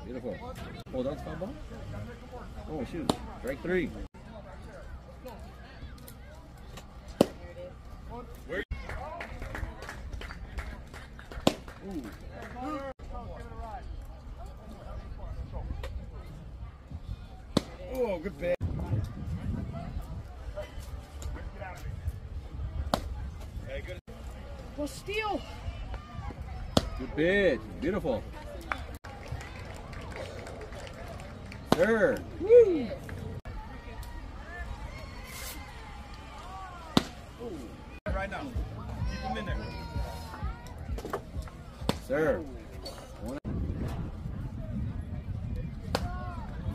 Beautiful. Hold on, foul ball. Oh, shoot. Strike 3. Ooh. Oh, good pitch. Well, steal. Good pitch. Beautiful. Sir. Woo. Right now. Keep him in there. Sir.